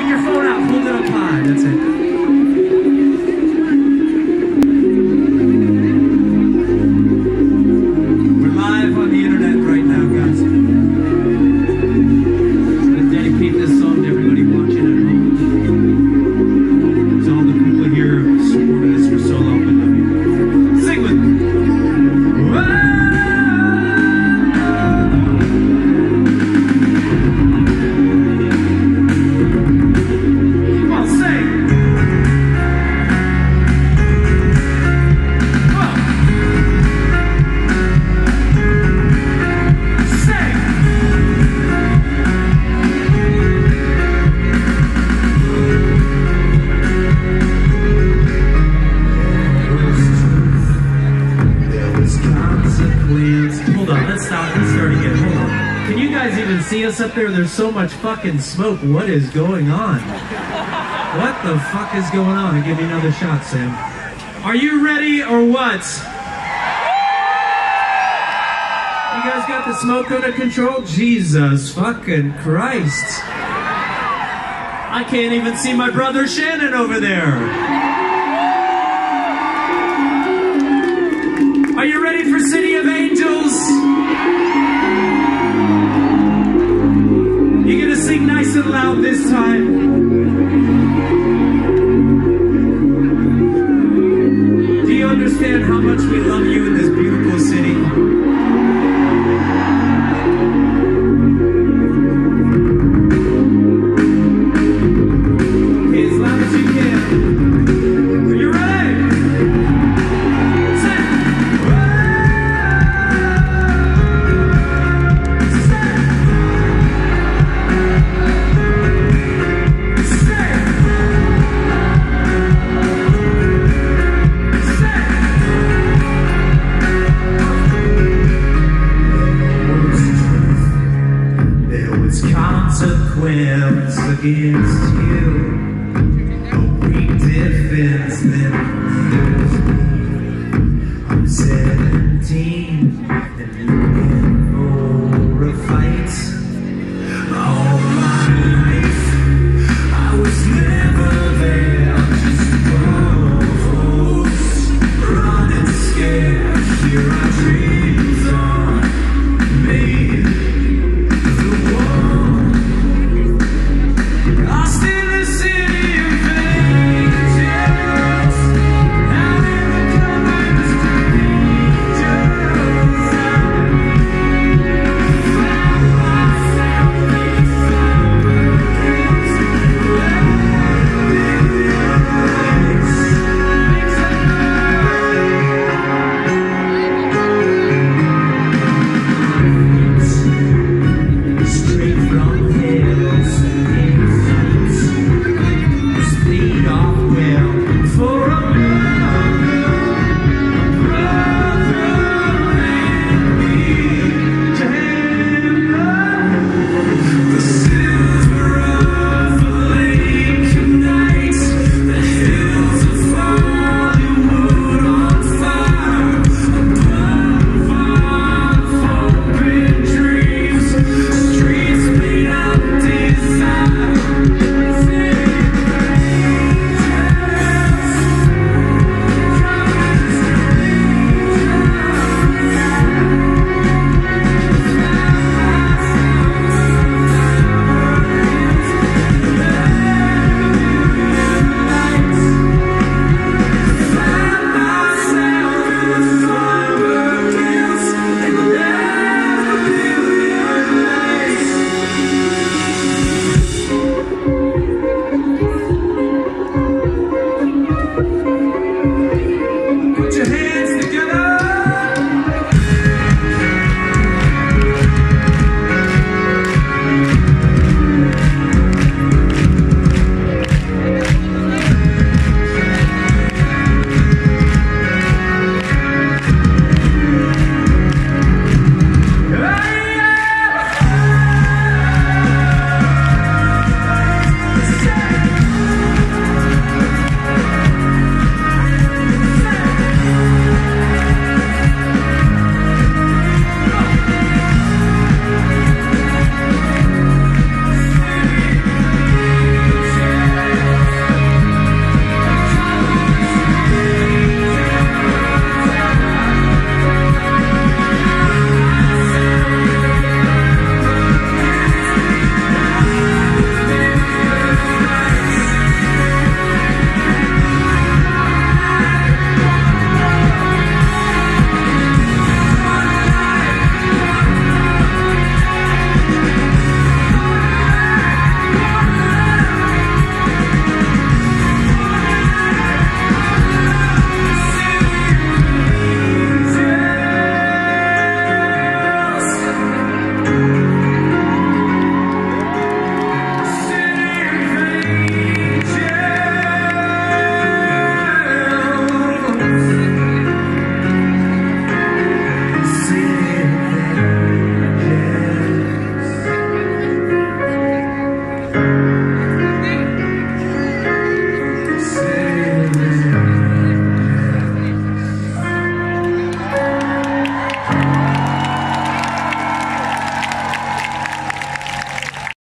your phone out, hold it up high, that's it. We're live on the internet right now, guys. I'm gonna dedicate this song to everybody watching at home. To all the people here supporting us for so long, we love you. Sing with me. Hold on, let's stop and start again. Hold on. Can you guys even see us up there? There's so much fucking smoke. What is going on? What the fuck is going on? Give me another shot, Sam. Are you ready or what? You guys got the smoke under control? Jesus fucking Christ. I can't even see my brother Shannon over there. Are you ready for City of Angels? You're gonna sing nice and loud this time. Do you understand how much we love you in this beautiful city? Okay, as loud as you can. Are you ready? Consequence against you, a weak defense then